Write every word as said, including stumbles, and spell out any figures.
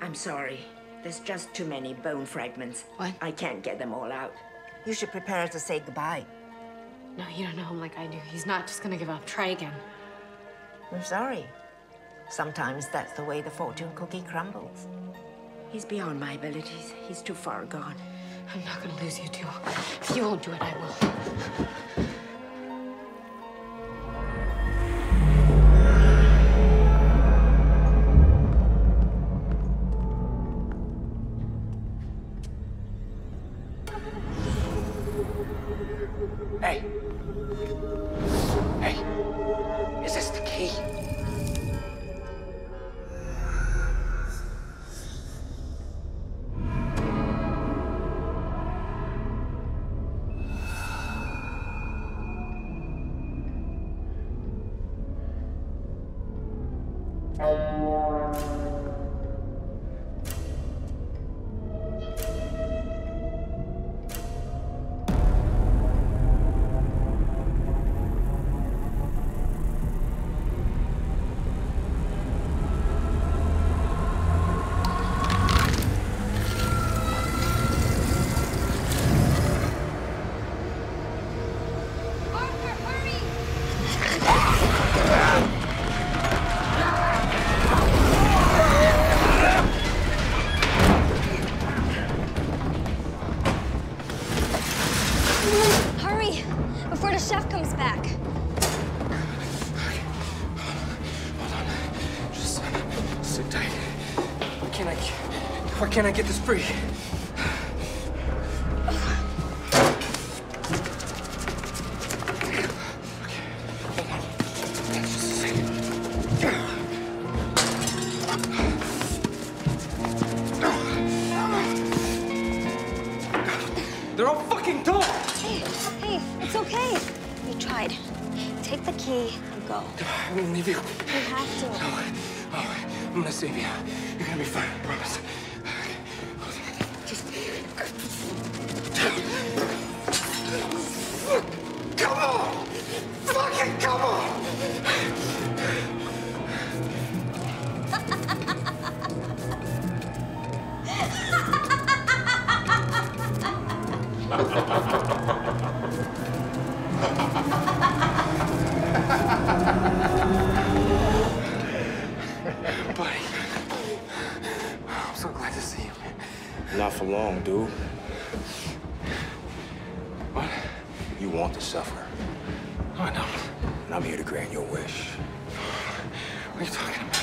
I'm sorry. There's just too many bone fragments. What? I can't get them all out. You should prepare to say goodbye. No, you don't know him like I do. He's not just gonna give up. Try again. I'm sorry. Sometimes that's the way the fortune cookie crumbles. He's beyond my abilities. He's too far gone. I'm not gonna lose you two. If you won't do it, I will. Hey. Hey. Is this the key? Hurry, before the chef comes back. Hold on. Just sit tight. Why can't I, why can't I get this free? They're all fucking doors! Hey, hey, it's okay. You tried. Take the key and go. I'm gonna leave you. You have to. No, no, I'm gonna save you. You're gonna be fine, I promise. Just... Come on! Fucking come on! Buddy, I'm so glad to see you. Not for long, dude. What? You want to suffer. Oh, I know. And I'm here to grant your wish. What are you talking about?